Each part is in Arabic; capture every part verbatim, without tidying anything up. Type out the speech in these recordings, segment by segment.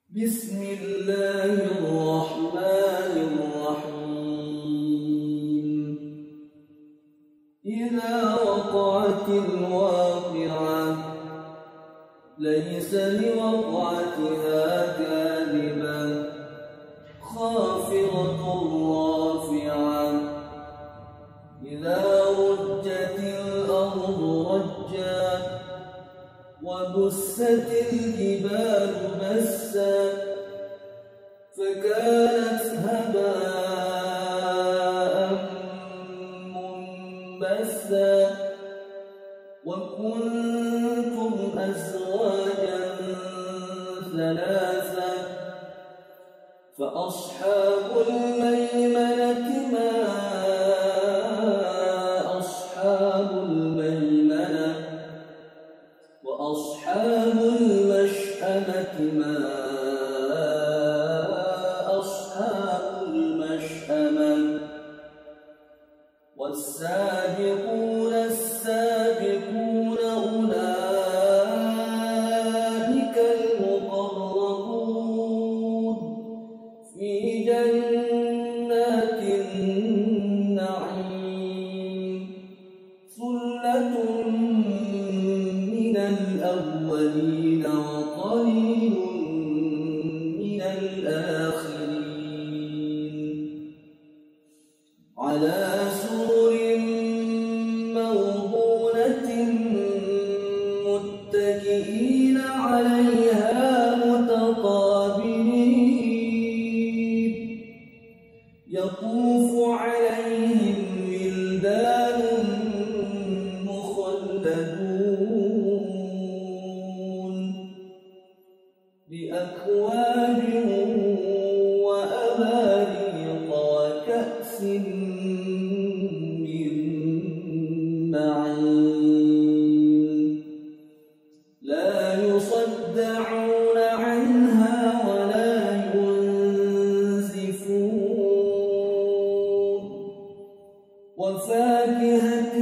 بسم الله الرحمن الرحيم. إذا وقعت الواقعة ليس لوقعتها كاذبة خافضة رافعة إذا رجت الأرض رجا وبست الجبال بسا فكانت هباء منبثا وكنتم أزواجا ثلاثا فأصحاب الميمنة ما أصحاب الميمنة وأصحاب المشأمة ما أصحاب المشأمة والسابقون السابقون أولئك المقربون في جنات النعيم ثلة من الأولين وقليل من الآخرين على سرر موضونة متكئين عليها متقابلين يطوف عليهم ولدان مخلدون بأكواب وأباريق وكأس من معين لا يصدعون عنها ولا ينزفون وفاكهة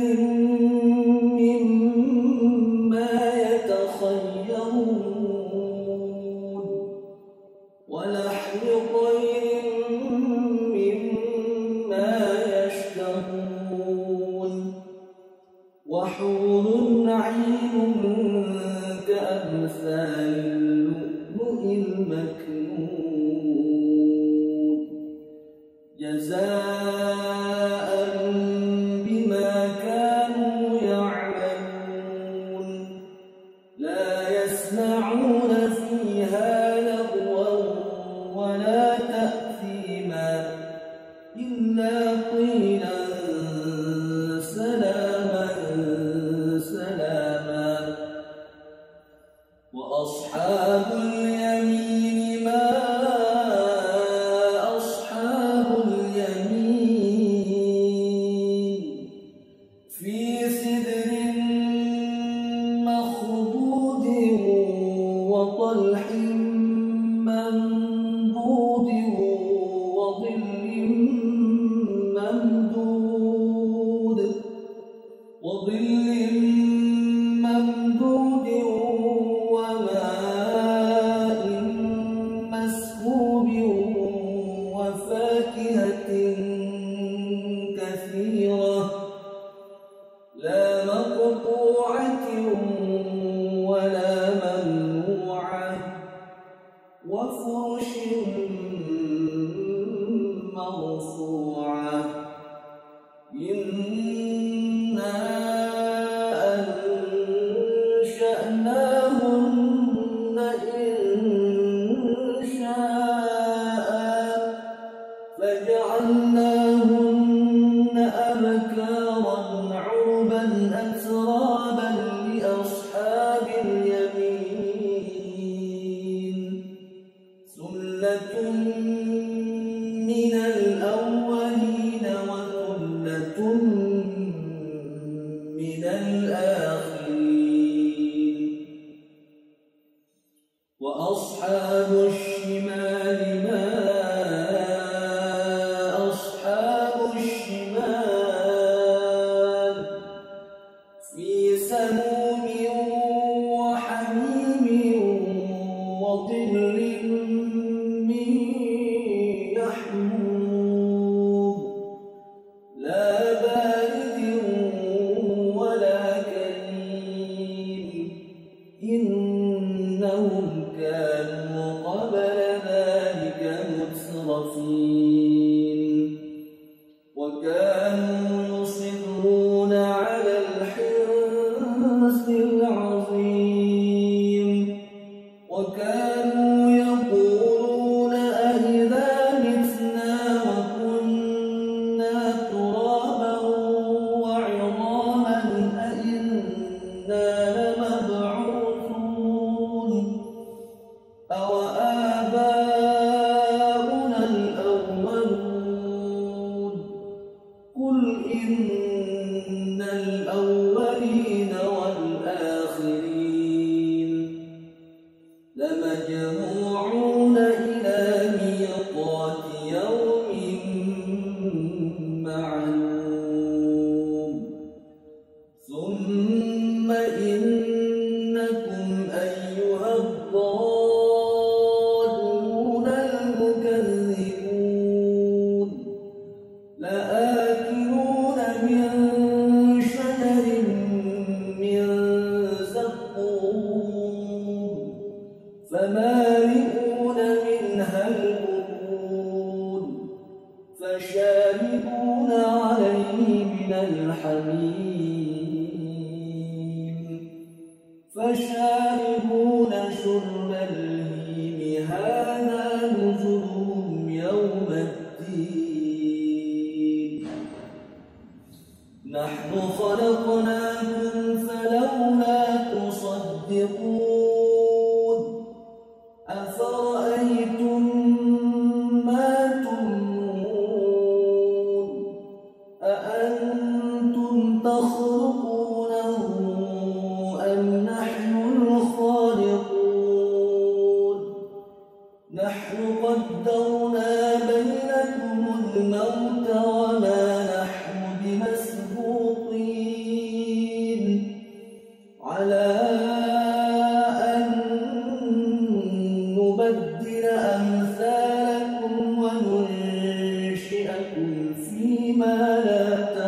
مما يتخيرون ولحم طير مما يشتهون وحور عين كأمثال اللؤلؤ المكنون جزاء بما كانوا يعملون لا يسمعون فيها لغوا ولا تأثيما إلا قيلا سلاما سلاما وأصحاب اليمين ما أصحاب اليمين في سدر مخضود وطلح منضود وظل ممدود وظل ممدود وماء مسكوب وفاكهة كثيرة لا مقطوعة ولا ممنوعة وفرش مرفوعة إنا أنشأناهن إنشاء فجعلناهن أبكارا عربا أترابا لأصحاب اليمين ثلة من الأولين وثلة من الآخرين وأصحاب الشمال ما أصحاب الشمال في سموم وحميم وظل كانوا قبل ذلك مترفين وكانوا يصرون على الحنث العظيم وكانوا يقولون أئذا متنا وكنا ترابا وعظاما أئنا لمبعوثون أوآباؤنا الأولون قل إن الأولين والآخرين لمجموعون إلى ميقات يوم معلوم ثم إنكم أيها الضالون المكذبون لآكلون من شجر من زقوم فمالئون منها البطون فشاربون عليه من الحميم فشاربون شرب الهيم هذا نزلهم يوم الدين نحن خلقناكم فلولا تصدقون أفرأيتم ما تمنون أأنتم تخلقونه أم نحن الخالقون نحن قدرنا بينكم الموت وما نحن بمسبوقين على أن نبدل أمثالكم وننشئكم فيما لا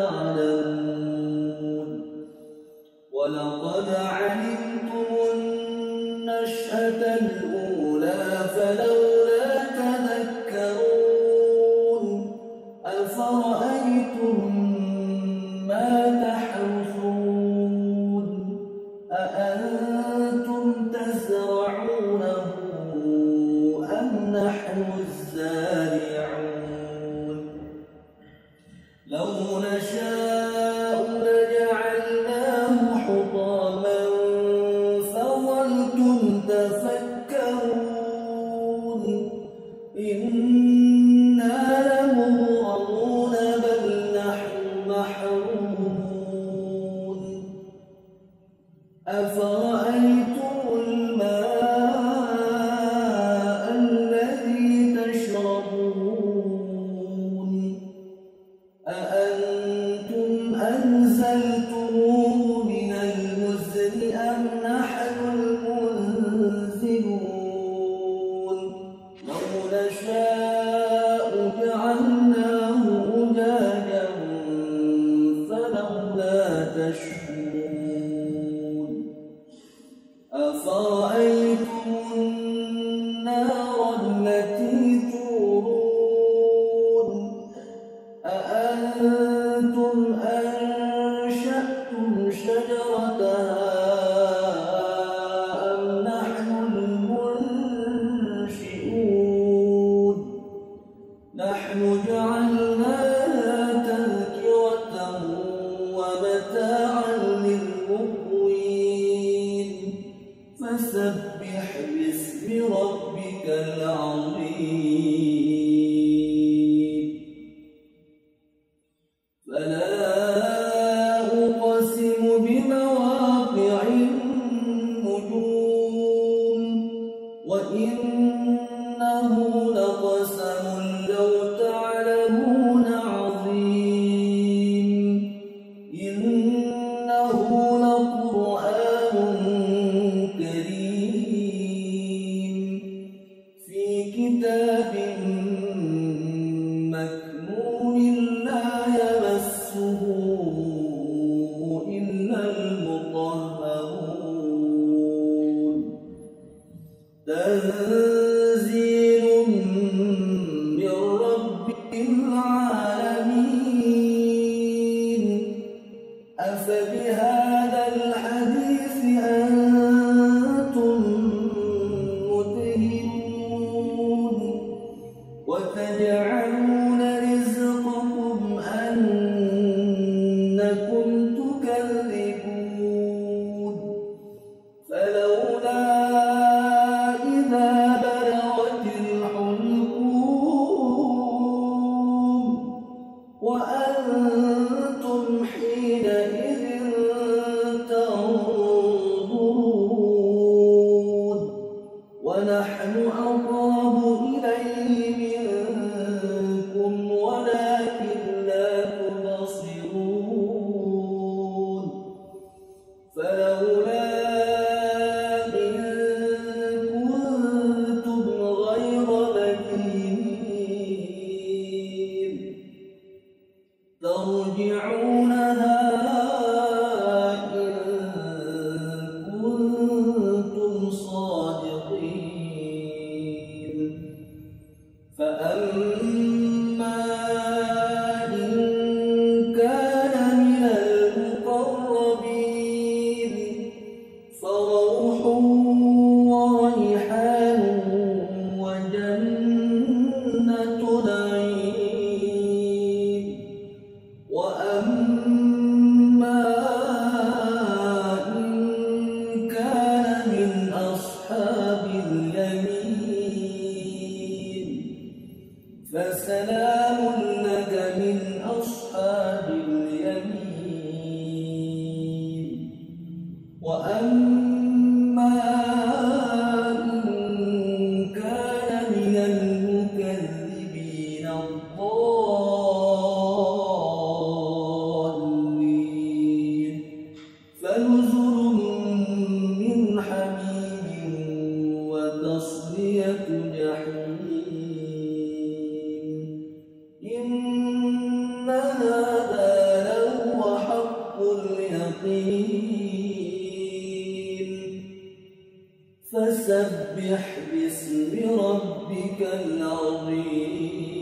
تعلمون ولقد علمتم النشأة الأولى فلولا تذكرون أفرأيتم ما تحرثون أأنتم تزرعونه أم نحن الزارعون لو نشاء لجعلناه حطاما فظلتم تفكرون إنا لمغرمون بل نحن محرومون أفرأيتم الماء الذي تشربون أأنتم أنزلتموه من المزن أم نحن المنزلون لو نشاء جعلناه أجاجا فلولا تشكرون أفرأيتم النار التي تورون أأنتم أنشأتم شجرتها أم نحن المنشئون نحن جعلناها تذكرة ومتاعا للمقوين فسبح باسم ربك العظيم فلا أقسم بمواقع النجوم وإنه لقسم لو تعلمون عظيم إنه لقرآن كريم في كتاب مكنون لا يمسه إلا المطهرون تنزيل من رب العالمين. أفبهذا الحديث أنتم مدهنون وتجعلون رزقكم أنكم تكذبون. فلولا إذا بلغت الحلقوم وأنتم حينئذ تنظرون ونحن أقرب إليه منكم ولكن لا تبصرون. فلولا إن كنتم غير مدينين ترجعونها إن كنتم صادقين. فأما إن كان من المقربين فروح وريحان وجنة نعيم. وأما إن كان من أصحاب اليمين فسلام لك من أصحاب اليمين. وأما إن كان من المكذبين الضالين فنزل من حميم وتصلية جحيم. إن هذا لهو حق اليقين. فسبح باسم ربك العظيم.